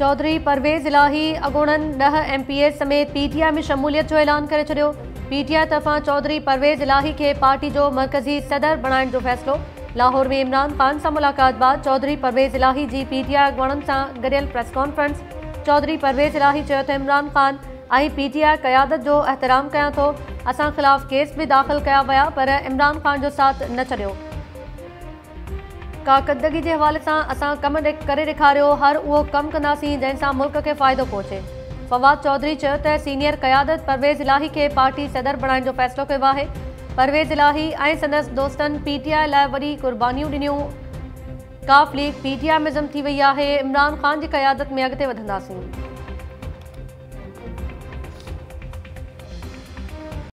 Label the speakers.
Speaker 1: चौधरी परवेज़ इलाही अॻूणनि 10 MPs समेत PTI में शमूलियत जो ऐलान करे छॾियो। PTI तरफ़ां चौधरी परवेज़ इलाही खे पार्टी जो मरकज़ी सदर बणाइण जो फ़ैसिलो। लाहौर में इमरान ख़ान सां मुलाक़ात बाद चौधरी परवेज़ इलाही जी PTI अॻूणनि सां गॾियल प्रेस कॉन्फ्रेंस। चौधरी परवेज़ इलाही चयो त इमरान ख़ान ऐं PTI क़यादत जो एहतराम कयां थो। असां ख़िलाफ़ केस भी दाख़िल कया विया पर इमरान ख़ान जो साथ न छॾियो। कारकर्दगी के हवाले से असां कम करे ॾेखारियो, हर उहो कम कंदासीं जंहिंसां मुल्क के फ़ाइदो पहुचे। फवाद चौधरी चयो त सीनियर क़यादत परवेज़ इलाही के पार्टी सदर बणाइण जो फ़ैसिलो कयो आहे। परवेज़ इलाही ऐं संदसि दोस्तनि PTI लाइ वॾी कुर्बानियूं ॾिनियूं। काफ लीग PTI में ज़म थी वई आहे। इमरान ख़ान की क़यादत में अॻिते वधंदासीं।